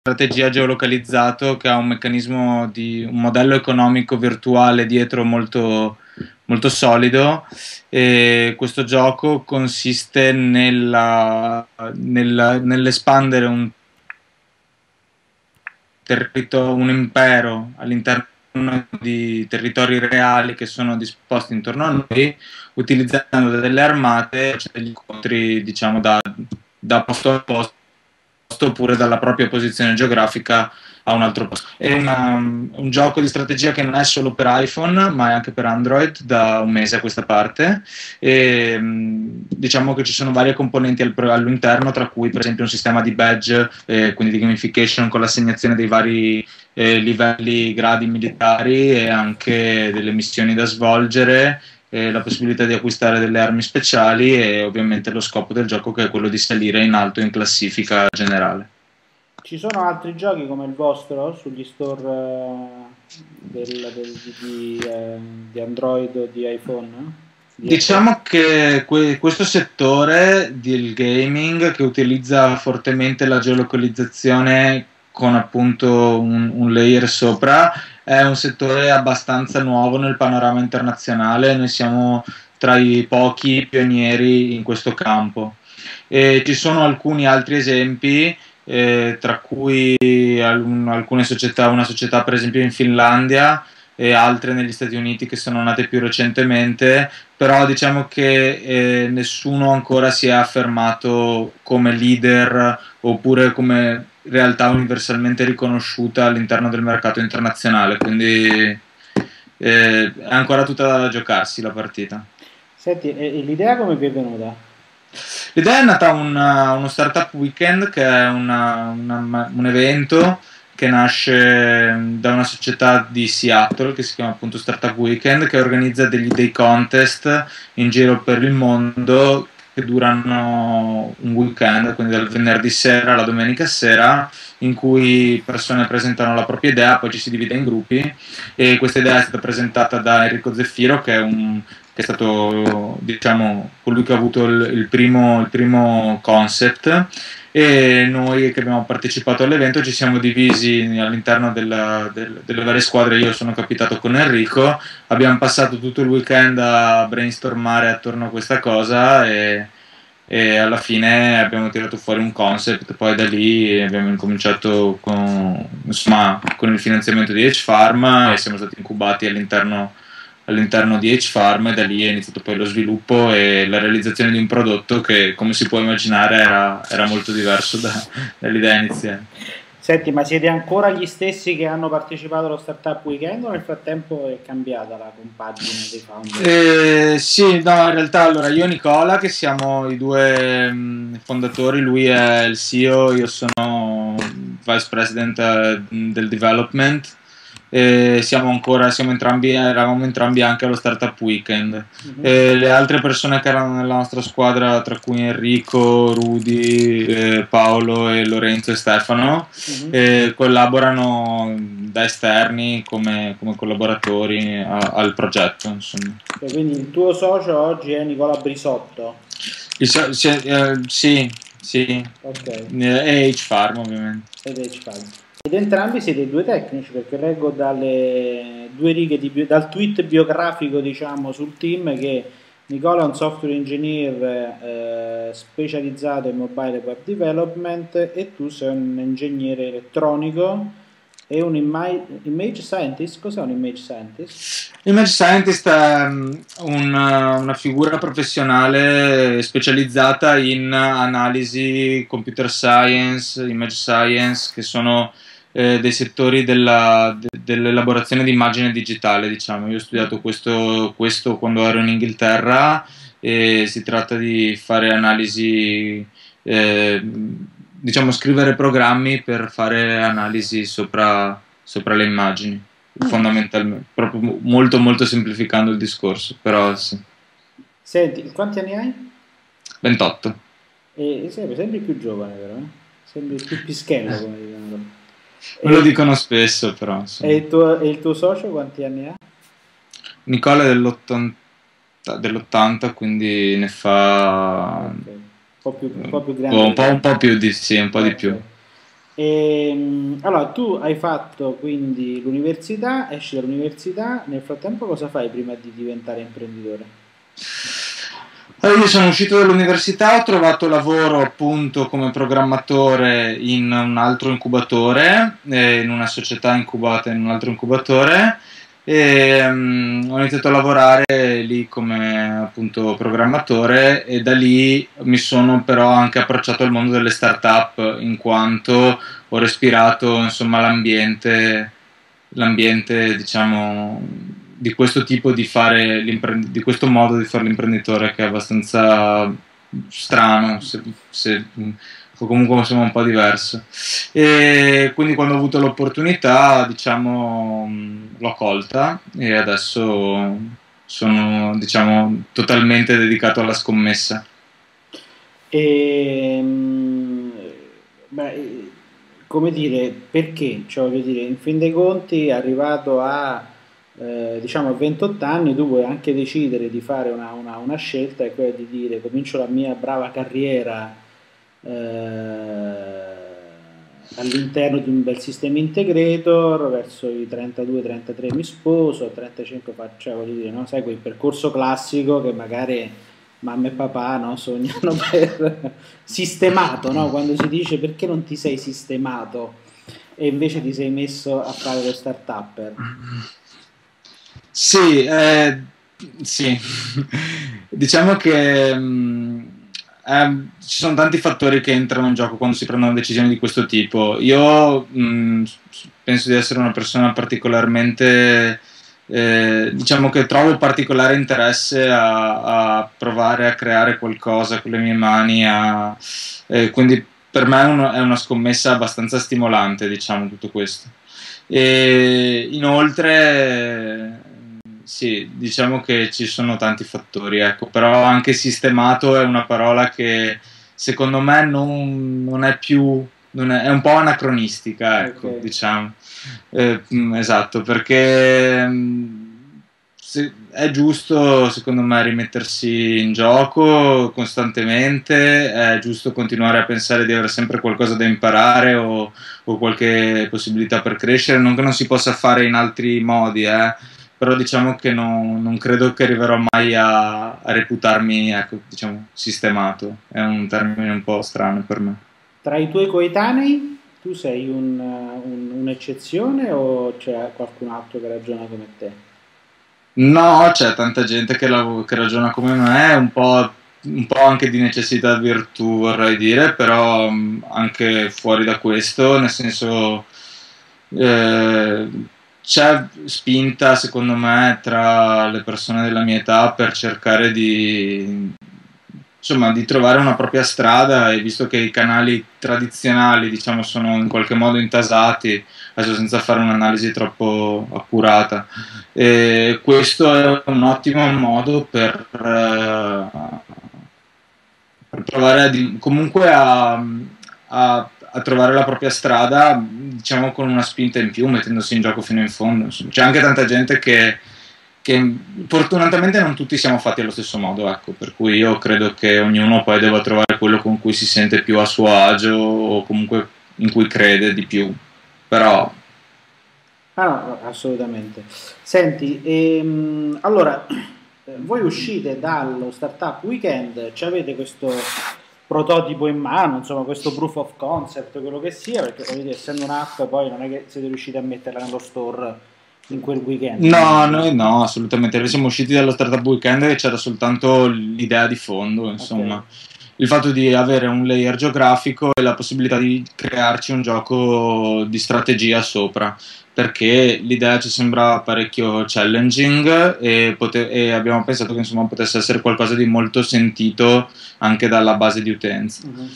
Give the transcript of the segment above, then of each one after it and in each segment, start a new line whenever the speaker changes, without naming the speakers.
strategia geolocalizzato che ha un meccanismo di un modello economico virtuale dietro molto, molto solido, e questo gioco consiste nell'espandere un impero all'interno di territori reali che sono disposti intorno a noi, utilizzando delle armate, cioè degli incontri, diciamo, da posto a posto, oppure dalla propria posizione geografica a un altro posto. È un gioco di strategia che non è solo per iPhone, ma è anche per Android da un mese a questa parte. E, diciamo che ci sono varie componenti all'interno, tra cui per esempio un sistema di badge, quindi di gamification con l'assegnazione dei vari livelli, gradi militari, e anche delle missioni da svolgere, la possibilità di acquistare delle armi speciali, e ovviamente lo scopo del gioco, che è quello di salire in alto in classifica generale.
Ci sono altri giochi come il vostro sugli store di Android o di iPhone?
Diciamo che questo settore del gaming, che utilizza fortemente la geolocalizzazione con appunto un layer sopra, è un settore abbastanza nuovo nel panorama internazionale. Noi siamo tra i pochi pionieri in questo campo. E ci sono alcuni altri esempi, tra cui alcune società, una società per esempio in Finlandia e altre negli Stati Uniti che sono nate più recentemente, però diciamo che nessuno ancora si è affermato come leader oppure come realtà universalmente riconosciuta all'interno del mercato internazionale, quindi è ancora tutta da giocarsi la partita.
Senti, e l'idea come vi è venuta?
L'idea è nata uno Startup Weekend, che è un evento che nasce da una società di Seattle che si chiama appunto Startup Weekend, che organizza dei contest in giro per il mondo che durano un weekend, quindi dal venerdì sera alla domenica sera, in cui persone presentano la propria idea, poi ci si divide in gruppi, e questa idea è stata presentata da Enrico Zeffiro, che è stato, diciamo, colui che ha avuto il primo concept, e noi che abbiamo partecipato all'evento ci siamo divisi all'interno delle varie squadre. Io sono capitato con Enrico, abbiamo passato tutto il weekend a brainstormare attorno a questa cosa, e alla fine abbiamo tirato fuori un concept. Poi da lì abbiamo incominciato insomma, con il finanziamento di H-Farm, e siamo stati incubati all'interno di H-Farm, e da lì è iniziato poi lo sviluppo e la realizzazione di un prodotto che, come si può immaginare, era molto diverso dall'idea iniziale.
Senti, ma siete ancora gli stessi che hanno partecipato allo Startup Weekend o nel frattempo è cambiata la compagine dei founder?
Sì, no, in realtà allora io e Nicola, che siamo i due fondatori, lui è il CEO, io sono Vice President del Development. Eravamo entrambi anche allo Startup Weekend. Le altre persone che erano nella nostra squadra, tra cui Enrico, Rudy, Paolo e Lorenzo e Stefano, collaborano da esterni come collaboratori al progetto, insomma.
E quindi il tuo socio oggi è Nicola Brisotto?
Sì, sì,
Ok.
e H-Farm ovviamente.
Ed entrambi siete due tecnici, perché leggo dalle due righe dal tweet biografico, diciamo, sul team, che Nicola è un software engineer specializzato in mobile web development e tu sei un ingegnere elettronico e un image scientist. Cos'è un image scientist?
Image Scientist è una figura professionale specializzata in analisi, computer science, image science, che sono dei settori dell'elaborazione di immagine digitale, diciamo. Io ho studiato questo quando ero in Inghilterra, e si tratta di fare analisi, diciamo, scrivere programmi per fare analisi sopra le immagini, fondamentalmente, proprio molto molto semplificando il discorso, però sì.
Senti, quanti anni hai?
28.
E sembri più giovane, però, eh? Sembri più pischello, come dicono.
Me lo dicono spesso, però insomma.
E il tuo socio quanti anni ha?
Nicola è dell'80, quindi ne fa
Ok. Un po' più grande
un
di te.
po' più di sì, un po' di più.
Ok. Allora, tu hai fatto quindi l'università, esci dall'università, nel frattempo cosa fai prima di diventare imprenditore?
Io sono uscito dall'università, ho trovato lavoro appunto come programmatore in un altro incubatore, in una società incubata in un altro incubatore e ho iniziato a lavorare lì come appunto programmatore e da lì mi sono però anche approcciato al mondo delle start-up in quanto ho respirato insomma l'ambiente diciamo di questo tipo di fare di questo modo di fare l'imprenditore che è abbastanza strano o comunque insomma un po' diverso e quindi quando ho avuto l'opportunità diciamo l'ho colta e adesso sono diciamo totalmente dedicato alla scommessa.
E, beh, come dire, perché? Cioè, voglio dire, in fin dei conti, arrivato a, diciamo, a 28 anni, tu puoi anche decidere di fare una scelta, è quella di dire comincio la mia brava carriera all'interno di un bel sistema integrator, verso i 32-33 mi sposo, a 35 faccio, cioè, voglio dire, no? Sai, quel percorso classico che magari mamma e papà, no, sognano per sistemato, no? Quando si dice perché non ti sei sistemato e invece ti sei messo a fare lo start-upper.
Sì, sì. Diciamo che ci sono tanti fattori che entrano in gioco quando si prendono decisioni di questo tipo. Io penso di essere una persona particolarmente, diciamo che trovo particolare interesse a provare a creare qualcosa con le mie mani, quindi per me è una scommessa abbastanza stimolante, diciamo, tutto questo. E inoltre, sì, diciamo che ci sono tanti fattori, ecco, però anche sistemato è una parola che secondo me non è più, è un po' anacronistica,
Ok.
ecco, diciamo. Esatto, perché è giusto secondo me rimettersi in gioco costantemente, è giusto continuare a pensare di avere sempre qualcosa da imparare o qualche possibilità per crescere, non che non si possa fare in altri modi, però diciamo che non credo che arriverò mai a reputarmi, ecco, diciamo, sistemato, è un termine un po' strano per me.
Tra i tuoi coetanei, tu sei un'eccezione o c'è qualcun altro che ragiona come te?
No, c'è tanta gente che ragiona come me, un po' anche di necessità virtù vorrei dire, però anche fuori da questo, nel senso eh, c'è spinta secondo me tra le persone della mia età per cercare insomma, di trovare una propria strada e visto che i canali tradizionali diciamo sono in qualche modo intasati, adesso senza fare un'analisi troppo accurata. E questo è un ottimo modo per provare comunque a trovare la propria strada, diciamo con una spinta in più, mettendosi in gioco fino in fondo. Insomma. C'è anche tanta gente che fortunatamente non tutti siamo fatti allo stesso modo, ecco, per cui io credo che ognuno poi debba trovare quello con cui si sente più a suo agio o comunque in cui crede di più. Però
Ah, no, no, assolutamente. Senti, allora, voi uscite dallo Startup Weekend, ci avete questo prototipo in mano, insomma, questo proof of concept, quello che sia, perché voglio dire, essendo un'app, poi non è che siete riusciti a metterla nello store in quel weekend,
no,
immagino.
noi no, assolutamente. Noi siamo usciti dallo Startup Weekend e c'era soltanto l'idea di fondo,
Ok.
insomma. Il fatto di avere un layer geografico e la possibilità di crearci un gioco di strategia sopra, perché l'idea ci sembra parecchio challenging e abbiamo pensato che insomma potesse essere qualcosa di molto sentito anche dalla base di utenza.
Mhm.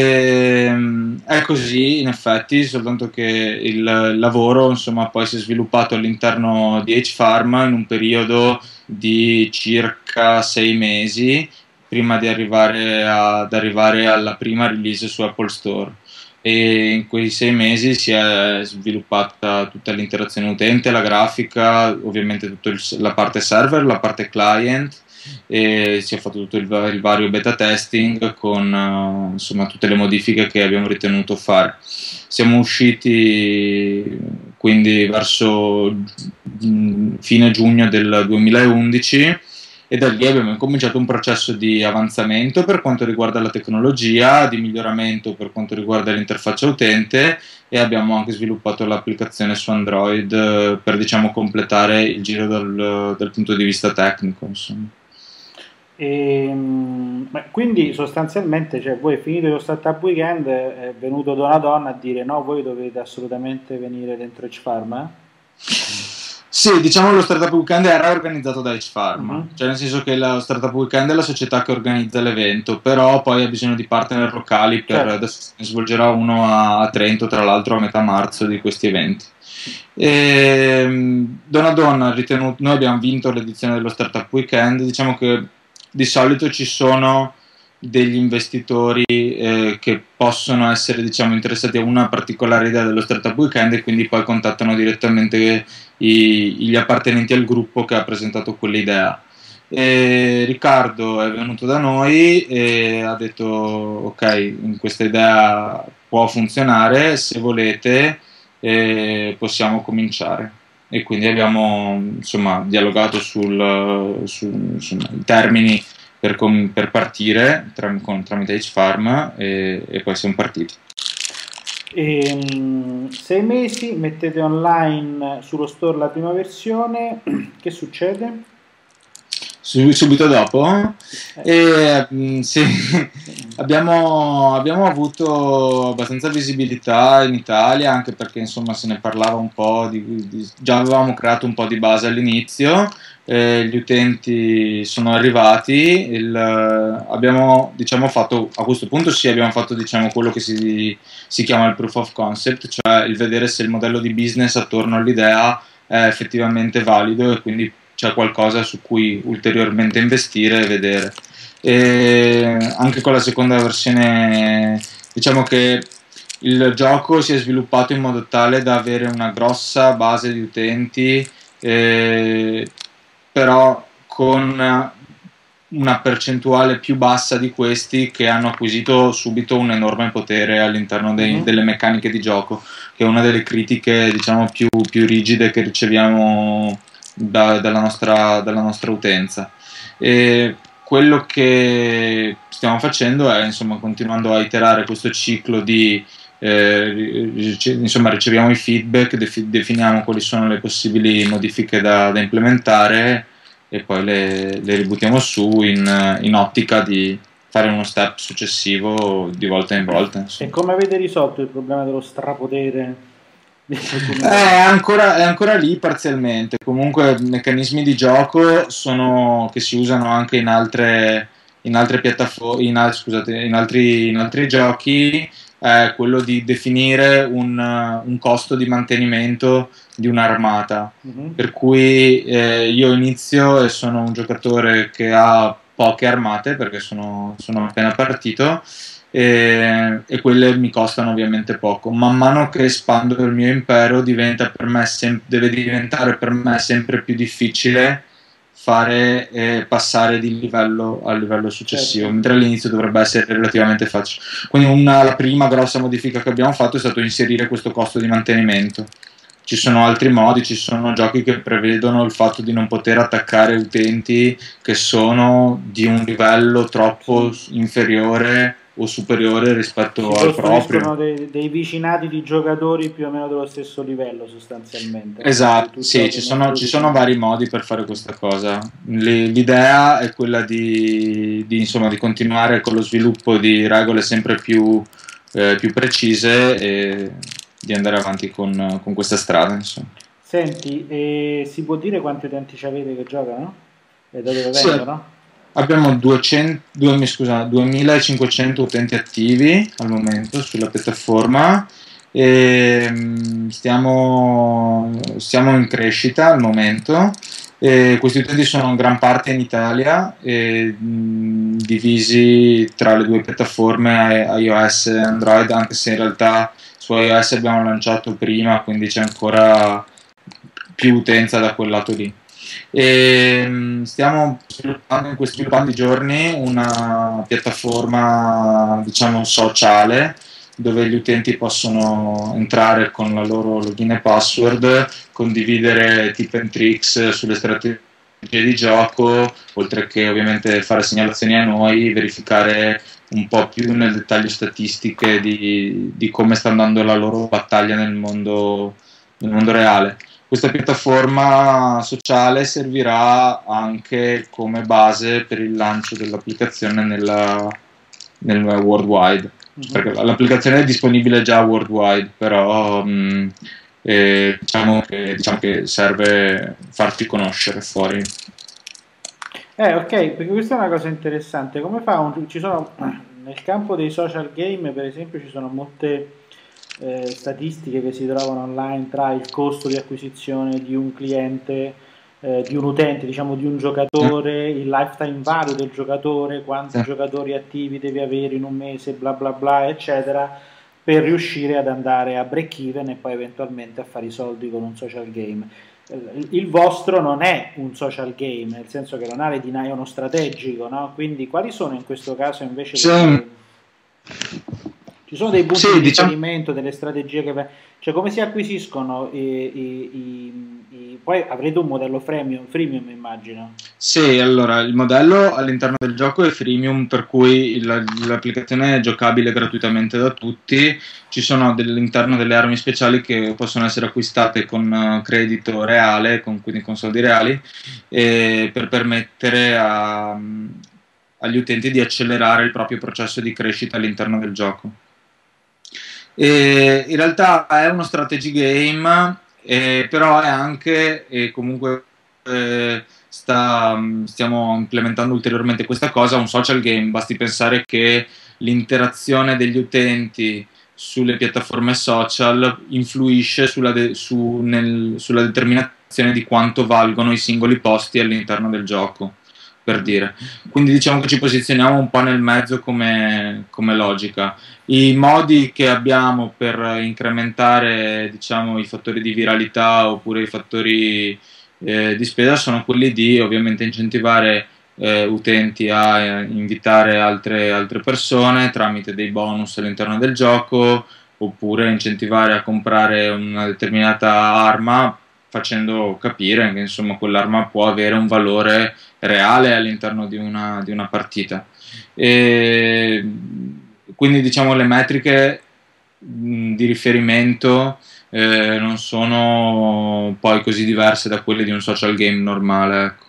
È così, in effetti, soltanto che il lavoro, insomma, poi si è sviluppato all'interno di H-Farm in un periodo di circa 6 mesi prima di ad arrivare alla prima release su Apple Store. E in quei 6 mesi si è sviluppata tutta l'interazione utente, la grafica, ovviamente tutta la parte server, la parte client e si è fatto tutto il vario beta testing con insomma tutte le modifiche che abbiamo ritenuto fare. Siamo usciti quindi verso fine giugno del 2011 e da lì abbiamo cominciato un processo di avanzamento per quanto riguarda la tecnologia, di miglioramento per quanto riguarda l'interfaccia utente, e abbiamo anche sviluppato l'applicazione su Android per, diciamo, completare il giro dal punto di vista tecnico, insomma.
Quindi sostanzialmente, cioè, voi finito lo Startup Weekend è venuto Donadonna a dire no, voi dovete assolutamente venire dentro Edge Pharma?
Sì, diciamo lo Startup Weekend era organizzato da Edge Pharma,
Mhm.
cioè nel senso che lo Startup Weekend è la società che organizza l'evento, però poi ha bisogno di partner locali
Certo.
adesso ne svolgerà uno a Trento, tra l'altro a metà marzo di questi eventi. Donadonna ha ritenuto, noi abbiamo vinto l'edizione dello Startup Weekend, diciamo che di solito ci sono degli investitori che possono essere, diciamo, interessati a una particolare idea dello Startup Weekend e quindi poi contattano direttamente gli appartenenti al gruppo che ha presentato quell'idea. Riccardo è venuto da noi e ha detto ok, questa idea può funzionare, se volete possiamo cominciare. E quindi abbiamo, insomma, dialogato sui termini per partire tramite H-Farm e poi siamo partiti.
6 mesi, mettete online sullo store la prima versione, che succede?
Subito dopo sì, abbiamo avuto abbastanza visibilità in Italia, anche perché insomma se ne parlava un po', già avevamo creato un po' di base all'inizio, gli utenti sono arrivati, abbiamo, diciamo, fatto, a questo punto sì, abbiamo fatto, diciamo, quello che si chiama il proof of concept, cioè il vedere se il modello di business attorno all'idea è effettivamente valido e quindi c'è qualcosa su cui ulteriormente investire e vedere. E anche con la seconda versione, diciamo che il gioco si è sviluppato in modo tale da avere una grossa base di utenti, però con una percentuale più bassa di questi che hanno acquisito subito un enorme potere all'interno delle meccaniche di gioco, che è una delle critiche, diciamo, più rigide che riceviamo dalla nostra utenza. E quello che stiamo facendo è, insomma, continuando a iterare questo ciclo di insomma, riceviamo i feedback, definiamo quali sono le possibili modifiche da implementare e poi le ributtiamo su in ottica di fare uno step successivo di volta in volta.
E
Insomma.
come avete risolto il problema dello strapotere di alcuni
È ancora lì parzialmente. Comunque, meccanismi di gioco che si usano anche in altre piattaforme, in altri giochi, è quello di definire un costo di mantenimento di un'armata. Per cui io inizio e sono un giocatore che ha poche armate perché sono appena partito e quelle mi costano ovviamente poco. Man mano che espando il mio impero deve diventare per me sempre più difficile passare di livello al livello successivo,
Certo.
mentre all'inizio dovrebbe essere relativamente facile. Quindi la prima grossa modifica che abbiamo fatto è stato inserire questo costo di mantenimento. Ci sono altri modi, ci sono giochi che prevedono il fatto di non poter attaccare utenti che sono di un livello troppo inferiore o superiore rispetto
Si
al proprio.
costruiscono dei vicinati di giocatori più o meno dello stesso livello sostanzialmente, no?
Esatto,
Tu
sì,
giochi contro
ci
di
sono vari modi per fare questa cosa. L'idea è quella insomma, di continuare con lo sviluppo di regole sempre più precise e di andare avanti con questa strada, insomma.
Senti, si può dire quanti utenti ci avete che giocano? E da dove
Sì,
vengono?
abbiamo 2500 utenti attivi al momento sulla piattaforma e stiamo in crescita al momento. E questi utenti sono in gran parte in Italia, divisi tra le due piattaforme iOS e Android, anche se in realtà su iOS abbiamo lanciato prima, quindi c'è ancora più utenza da quel lato lì. E stiamo sviluppando in questi ultimi giorni una piattaforma, diciamo, sociale, dove gli utenti possono entrare con la loro login e password, condividere tip and tricks sulle strategie di gioco, oltre che ovviamente fare segnalazioni a noi, verificare un po' più nel dettaglio statistiche di come sta andando la loro battaglia nel mondo reale. Questa piattaforma sociale servirà anche come base per il lancio dell'applicazione nel worldwide, perché l'applicazione è disponibile già worldwide, però diciamo che serve farti conoscere fuori.
Ok, perché questa è una cosa interessante. Come fa ci sono, nel campo dei social game, per esempio, ci sono molte statistiche che si trovano online tra il costo di acquisizione di un cliente, di un utente, diciamo di un giocatore, il lifetime value del giocatore, quanti giocatori attivi devi avere in un mese, bla bla bla, eccetera, per riuscire ad andare a break even e poi eventualmente a fare i soldi con un social game. Il vostro non è un social game, nel senso che non ha le dinamiche, è uno strategico, no? Quindi quali sono in questo caso invece ci sono dei punti di riferimento, delle strategie cioè come si acquisiscono poi avrete un modello freemium immagino.
Sì, allora il modello all'interno del gioco è freemium, per cui l'applicazione è giocabile gratuitamente da tutti. Ci sono all'interno delle armi speciali che possono essere acquistate con credito reale, quindi con soldi reali, per permettere agli utenti di accelerare il proprio processo di crescita all'interno del gioco. In realtà è uno strategy game, però è anche, comunque stiamo implementando ulteriormente questa cosa, un social game. Basti pensare che l'interazione degli utenti sulle piattaforme social influisce sulla determinazione di quanto valgono i singoli posti all'interno del gioco, per dire. Quindi diciamo che ci posizioniamo un po' nel mezzo come logica. I modi che abbiamo per incrementare, diciamo, i fattori di viralità oppure i fattori di spesa sono quelli di ovviamente incentivare utenti a invitare altre persone tramite dei bonus all'interno del gioco, oppure incentivare a comprare una determinata arma, facendo capire che insomma quell'arma può avere un valore reale all'interno di una partita. Quindi diciamo le metriche di riferimento non sono poi così diverse da quelle di un social game normale, ecco.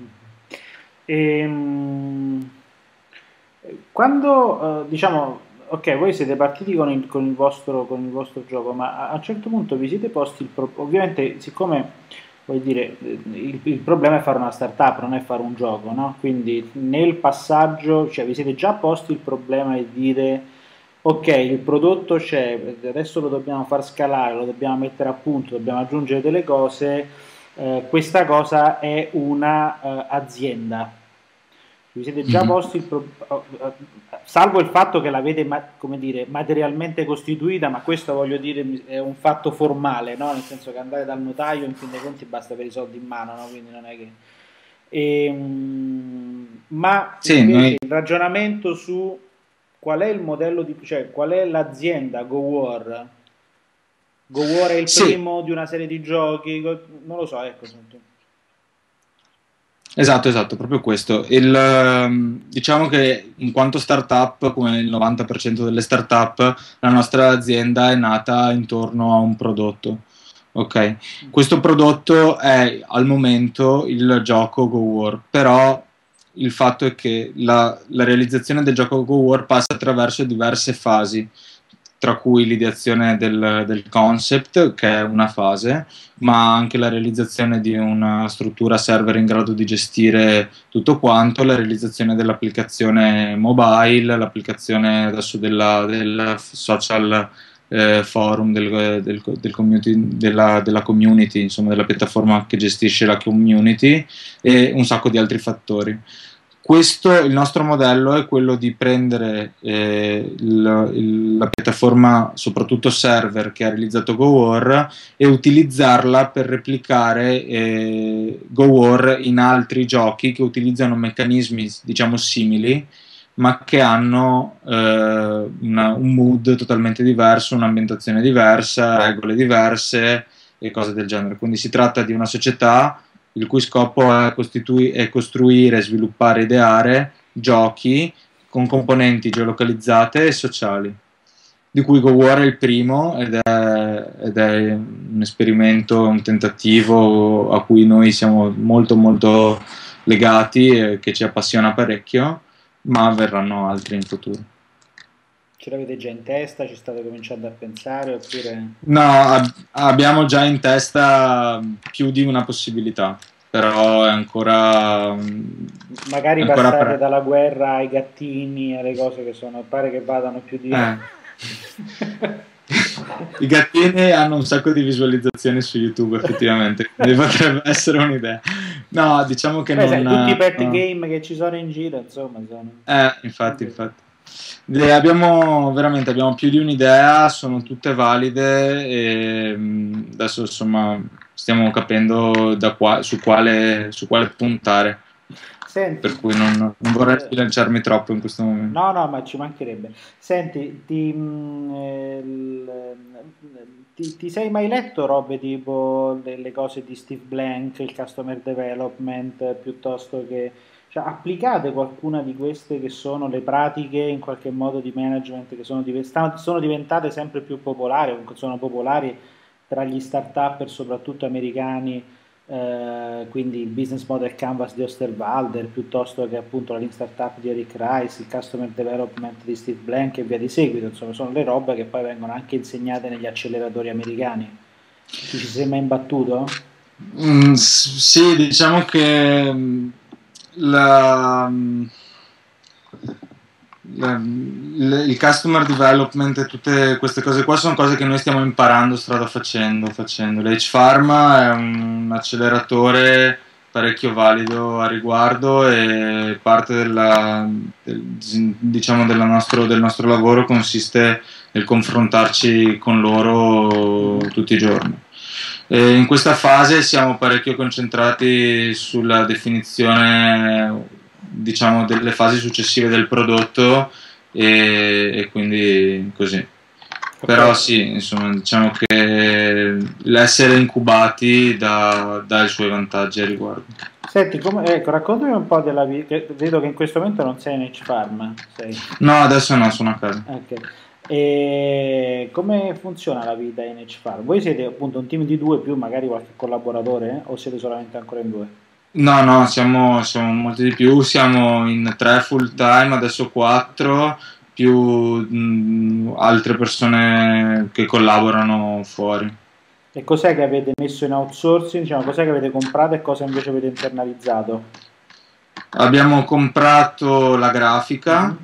Quando diciamo ok, voi siete partiti con il vostro gioco, ma a un certo punto vi siete posti ovviamente, siccome vuol dire il problema è fare una startup, non è fare un gioco, no? Quindi nel passaggio, cioè vi siete già posti il problema di dire ok, il prodotto c'è, adesso lo dobbiamo far scalare, lo dobbiamo mettere a punto, dobbiamo aggiungere delle cose, questa cosa è una azienda. Vi siete già posti salvo il fatto che l'avete come dire, materialmente costituita, ma questo voglio dire è un fatto formale, no? Nel senso che andare dal notaio in fin dei conti basta avere i soldi in mano, no? Quindi non è che... ma
sì,
invece il ragionamento su qual è il modello cioè qual è l'azienda GoWar? GoWar è il primo di una serie di giochi, non lo so, ecco.
Esatto, proprio questo. Diciamo che in quanto startup, come il 90% delle startup, la nostra azienda è nata intorno a un prodotto. Ok, questo prodotto è al momento il gioco GoWar, però il fatto è che la realizzazione del gioco GoWar passa attraverso diverse fasi, tra cui l'ideazione del concept, che è una fase, ma anche la realizzazione di una struttura server in grado di gestire tutto quanto, la realizzazione dell'applicazione mobile, l'applicazione adesso della social forum del community, della community, insomma della piattaforma che gestisce la community, e un sacco di altri fattori. il nostro modello è quello di prendere la piattaforma, soprattutto server, che ha realizzato GoWar e utilizzarla per replicare GoWar in altri giochi che utilizzano meccanismi, diciamo, simili, ma che hanno un mood totalmente diverso, un'ambientazione diversa, regole diverse e cose del genere. Quindi si tratta di una società il cui scopo è costruire, sviluppare, ideare giochi con componenti geolocalizzate e sociali, di cui GoWar è il primo ed è un esperimento, un tentativo a cui noi siamo molto molto legati e che ci appassiona parecchio, ma verranno altri in futuro.
Ce l'avete già in testa? Ci state cominciando a pensare oppure...
No, abbiamo già in testa più di una possibilità, però è ancora,
Magari
ancora
passate dalla guerra ai gattini, alle cose che sono, pare che vadano più di...
I gattini hanno un sacco di visualizzazioni su YouTube, effettivamente, quindi potrebbe essere un'idea. No, diciamo che
Beh, sai,
non...
tutti i pet game che ci sono in giro, insomma, sono...
infatti. Abbiamo più di un'idea, sono tutte valide e adesso insomma stiamo capendo su quale puntare.
Senti,
Per cui non vorrei sbilanciarmi troppo in questo momento.
no, ma ci mancherebbe. Senti, ti sei mai letto robe tipo le cose di Steve Blank, il customer development, piuttosto che... Cioè, applicate qualcuna di queste che sono le pratiche in qualche modo di management che sono diventate sempre più popolari, o comunque sono popolari tra gli start-upper, soprattutto americani, quindi il business model canvas di Osterwalder, piuttosto che appunto la Lean Startup di Eric Rice, il customer development di Steve Blank e via di seguito. Insomma, sono le robe che poi vengono anche insegnate negli acceleratori americani. Ti ci sei mai imbattuto?
Sì, diciamo che il customer development e tutte queste cose qua sono cose che noi stiamo imparando strada facendo. L'H-Pharma è un acceleratore parecchio valido a riguardo e parte diciamo del nostro lavoro consiste nel confrontarci con loro tutti i giorni. E in questa fase siamo parecchio concentrati sulla definizione, diciamo, delle fasi successive del prodotto e quindi così. Okay. Però sì, insomma, diciamo che l'essere incubati dà i suoi vantaggi a riguardo.
Senti, ecco, raccontami un po' della vita. Vedo che in questo momento non sei in H-Farm.
No, adesso no, sono a casa.
Okay. E come funziona la vita in H-Farm? Voi siete appunto un team di due più magari qualche collaboratore o siete solamente ancora in due?
No, siamo molti di più, siamo in 3 full time, adesso 4, più altre persone che collaborano fuori.
E cos'è che avete messo in outsourcing? Diciamo, cos'è che avete comprato e cosa invece avete internalizzato?
Abbiamo comprato la grafica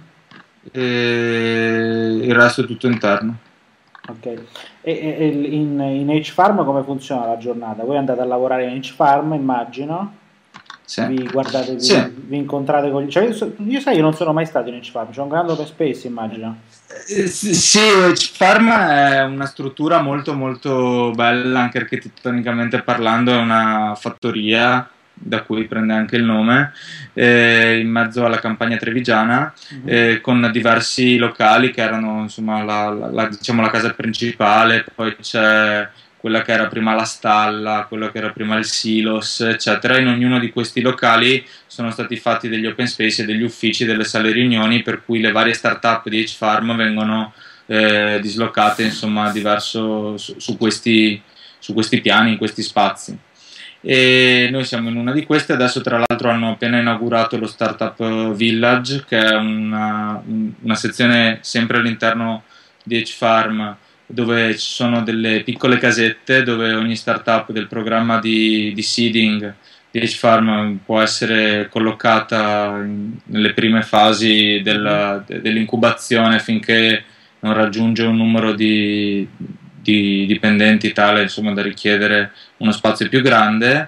e il resto è tutto interno.
Ok, e in H-Farm come funziona la giornata? Voi andate a lavorare in H-Farm, immagino?
Sì.
Vi guardate,
sì.
vi incontrate con gli... Cioè, io non sono mai stato in H-Farm, c'è un grande open space, immagino.
Sì, H-Farm è una struttura molto molto bella, anche architettonicamente parlando, è una fattoria da cui prende anche il nome, in mezzo alla campagna trevigiana, con diversi locali che erano insomma diciamo, la casa principale, poi c'è quella che era prima la stalla, quello che era prima il silos, eccetera. In ognuno di questi locali sono stati fatti degli open space e degli uffici, delle sale riunioni, per cui le varie start-up di H-Farm vengono dislocate insomma su questi piani, in questi spazi. E noi siamo in una di queste. Adesso tra l'altro hanno appena inaugurato lo Startup Village, che è una sezione sempre all'interno di H-Farm, dove ci sono delle piccole casette dove ogni startup del programma di seeding di H-Farm può essere collocata nelle prime fasi dell'incubazione finché non raggiunge un numero di dipendenti tale insomma da richiedere uno spazio più grande.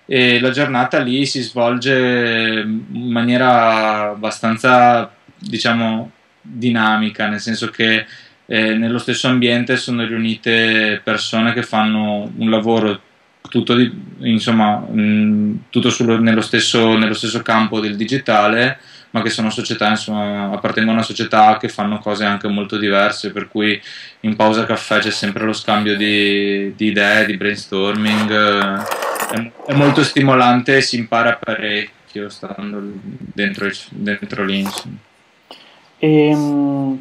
e la giornata lì si svolge in maniera abbastanza, diciamo, dinamica, nel senso che nello stesso ambiente sono riunite persone che fanno un lavoro tutto, insomma, tutto nello stesso campo del digitale, ma che sono società, insomma, appartengono a società che fanno cose anche molto diverse, per cui in pausa caffè c'è sempre lo scambio di idee, di brainstorming, è molto stimolante e si impara parecchio stando dentro lì, insomma.
Ehm,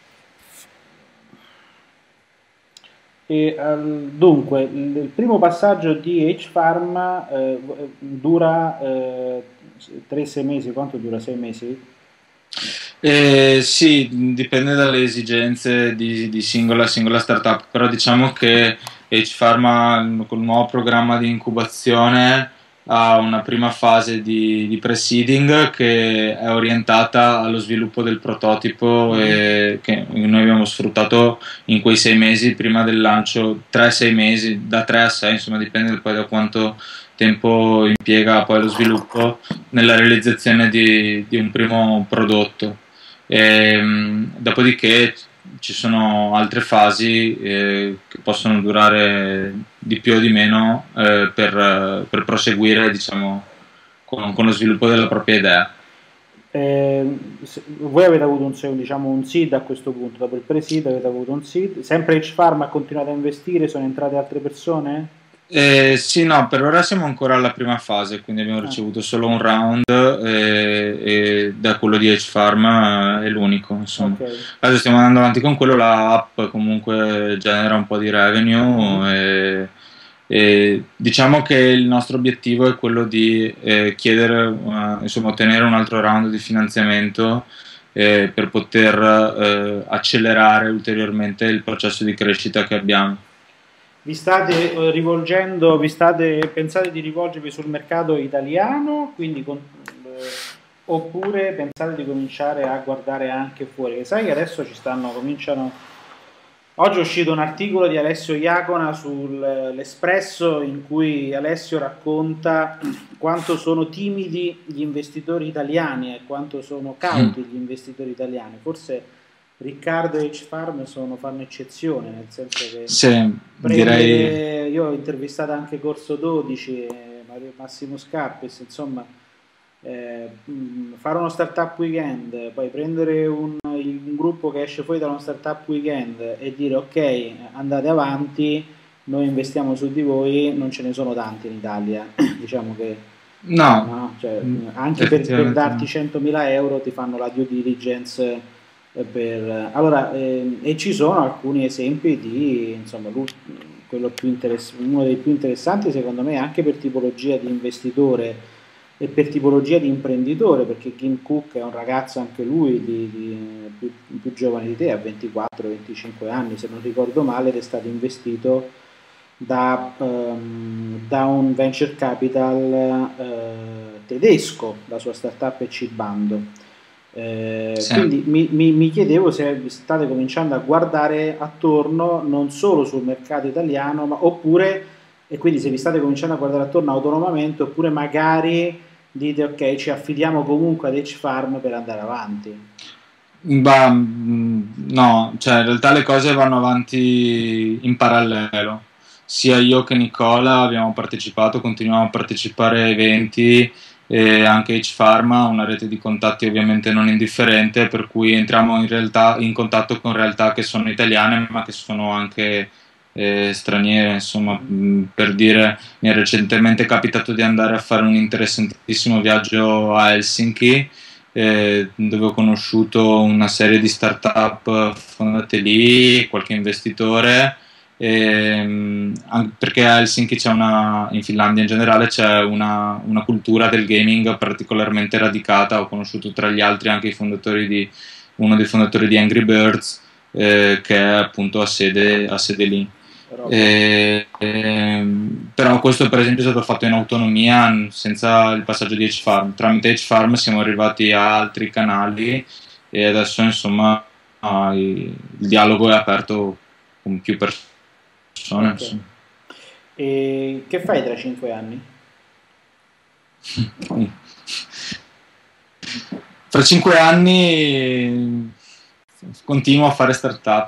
Dunque, il primo passaggio di H-Farm dura 3-6 mesi, quanto dura? 6 mesi?
Sì, dipende dalle esigenze di singola startup, però diciamo che H-Pharma col nuovo programma di incubazione ha una prima fase di pre-seeding che è orientata allo sviluppo del prototipo
Mhm.
e che noi abbiamo sfruttato in quei 6 mesi prima del lancio, 3-6 mesi, da 3 a 6, insomma dipende poi da quanto tempo impiega poi lo sviluppo nella realizzazione di un primo prodotto. Dopodiché ci sono altre fasi che possono durare di più o di meno per proseguire, diciamo, con lo sviluppo della propria idea.
Voi avete avuto diciamo, un seed a questo punto, dopo il pre-seed avete avuto un seed, sempre H-Farm ha continuato a investire, sono entrate altre persone?
Sì, no, per ora siamo ancora alla prima fase, quindi abbiamo
Ah,
ricevuto solo un round e da quello di H-Farm è l'unico, insomma.
ok.
Adesso stiamo andando avanti con quello, la app comunque genera un po' di
Mhm.
revenue e diciamo che il nostro obiettivo è quello di chiedere, insomma, ottenere un altro round di finanziamento per poter accelerare ulteriormente il processo di crescita che abbiamo.
Vi state rivolgendo, pensate di rivolgervi sul mercato italiano, quindi oppure pensate di cominciare a guardare anche fuori? Che sai che adesso cominciano. Oggi è uscito un articolo di Alessio Iacona sull'Espresso in cui Alessio racconta quanto sono timidi gli investitori italiani e quanto sono cauti gli investitori italiani. Forse Riccardo e H-Farm fanno eccezione, nel senso che
Sì, direi.
io ho intervistato anche Corso 12, Massimo Scarpes, insomma, fare uno startup weekend, poi prendere un gruppo che esce fuori da uno startup weekend e dire ok, andate avanti, noi investiamo su di voi, non ce ne sono tanti in Italia. Diciamo che
No,
no, cioè, anche per
effettivamente
darti
no.
100.000 euro ti fanno la due diligence allora, e ci sono alcuni esempi di, insomma, uno dei più interessanti secondo me anche per tipologia di investitore e per tipologia di imprenditore, perché Kim Cook è un ragazzo anche lui più giovane di te, ha 24-25 anni se non ricordo male, ed è stato investito da un venture capital tedesco, la sua startup è Cibando.
Sì.
Quindi mi chiedevo se state cominciando a guardare attorno non solo sul mercato italiano, oppure, e quindi se vi state cominciando a guardare attorno autonomamente, oppure magari dite ok, ci affidiamo comunque ad H-Farm per andare avanti.
Bah, no, cioè in realtà le cose vanno avanti in parallelo. Sia io che Nicola abbiamo partecipato, continuiamo a partecipare a eventi e anche H-Pharma ha una rete di contatti ovviamente non indifferente, per cui entriamo in realtà in contatto con realtà che sono italiane ma che sono anche straniere. Insomma,
Mhm.
per dire, mi è recentemente capitato di andare a fare un interessantissimo viaggio a Helsinki dove ho conosciuto una serie di start-up fondate lì, qualche investitore, perché a Helsinki in Finlandia in generale c'è una cultura del gaming particolarmente radicata. Ho conosciuto tra gli altri anche uno dei fondatori di Angry Birds, che è appunto a sede lì.
Roba.
Però questo per esempio è stato fatto in autonomia senza il passaggio di H-Farm. Tramite H-Farm siamo arrivati a altri canali e adesso insomma il dialogo è aperto con più persone.
Ok.
Insomma.
E che fai tra 5 anni?
Fra 5 anni continuo a fare startup.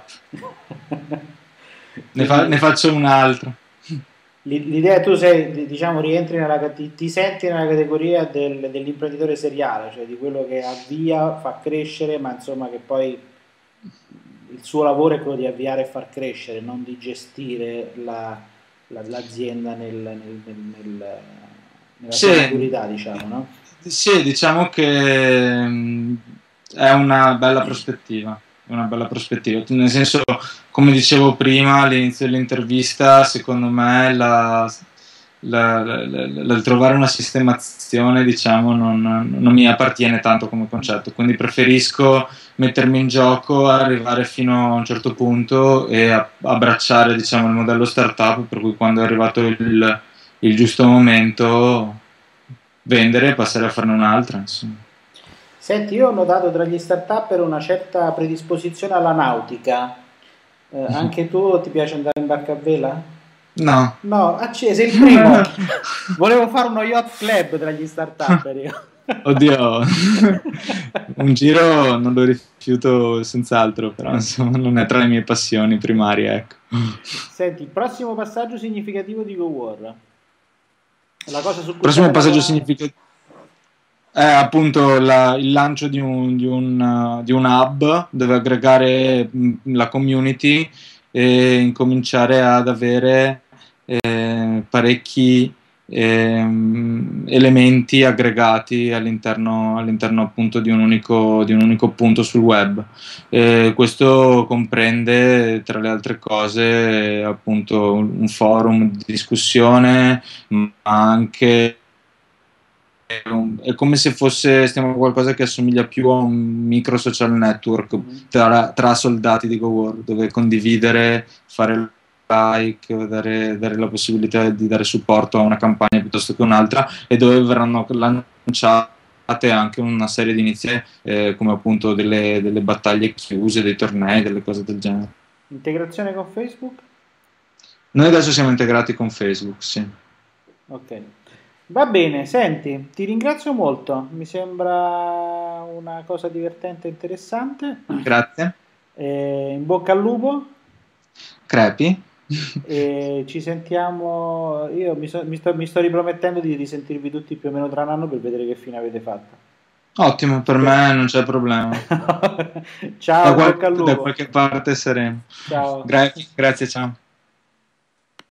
Ne faccio un altro.
L'idea, tu sei, diciamo, rientri ti senti nella categoria dell'imprenditore seriale, cioè di quello che avvia, fa crescere, ma insomma che poi il suo lavoro è quello di avviare e far crescere, non di gestire l'azienda nella sua maturità, diciamo, no?
Sì, diciamo che è una bella prospettiva. Nel senso, come dicevo prima all'inizio dell'intervista, secondo me il trovare una sistemazione, diciamo, non mi appartiene tanto come concetto, quindi preferisco mettermi in gioco, arrivare fino a un certo punto e abbracciare, diciamo, il modello startup, per cui quando è arrivato il giusto momento vendere e passare a farne un'altra, insomma.
Senti, io ho notato tra gli start-upper una certa predisposizione alla nautica. Anche tu ti piace andare in barca a vela?
No.
No, sei il primo. Volevo fare uno yacht club tra gli start-upper io.
Oddio, un giro non lo rifiuto senz'altro, però insomma non è tra le mie passioni primarie, ecco.
Senti, il prossimo passaggio significativo di GoWar. La cosa su cui
prossimo passaggio significativo è appunto il lancio di un hub dove aggregare la community e incominciare ad avere parecchi elementi aggregati all'interno appunto di un unico punto sul web. Questo comprende, tra le altre cose, appunto un forum di discussione, ma anche è come se stiamo qualcosa che assomiglia più a un micro social network tra soldati di GoWar, dove condividere, fare like, dare la possibilità di dare supporto a una campagna piuttosto che un'altra, e dove verranno lanciate anche una serie di iniziative come appunto delle battaglie chiuse, dei tornei, delle cose del genere.
Integrazione con Facebook?
Noi adesso siamo integrati con Facebook, sì.
Ok. Va bene, senti, ti ringrazio molto, mi sembra una cosa divertente e interessante.
Grazie.
In bocca al lupo.
Crepi.
E ci sentiamo, io mi sto ripromettendo di risentirvi tutti più o meno tra un anno per vedere che fine avete fatto.
Ottimo, per me non c'è problema.
Ciao, bocca al lupo.
Da qualche parte saremo.
Ciao.
Grazie, ciao.